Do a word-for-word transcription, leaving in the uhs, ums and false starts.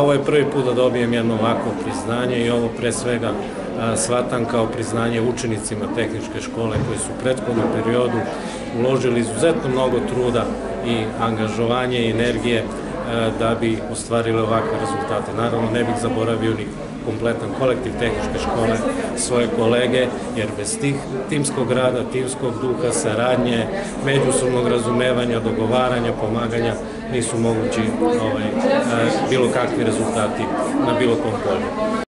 Ovo je prvi put da dobijem jedno ovako priznanje i ovo pre svega shvatam kao priznanje učenicima tehničke škole koji su u prethodnom periodu uložili izuzetno mnogo truda i angažovanje i energije da bi ostvarili ovakve rezultate. Naravno, ne bih zaboravio ni kompletan kolektiv tehničke škole, svoje kolege, jer bez tih timskog rada, timskog duha, saradnje, međusobnog razumevanja, dogovaranja, pomaganja, nisu mogući bilo kakvi rezultati na bilo kom polju.